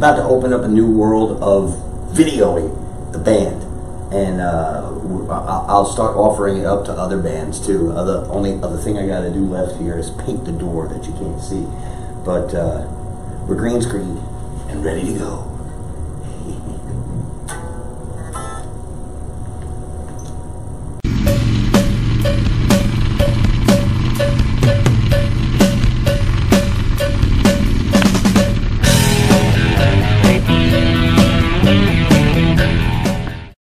about to open up a new world of videoing the band, and I'll start offering it up to other bands too. Only other thing I got to do left here is paint the door that you can't see, but we're green screen and ready to go.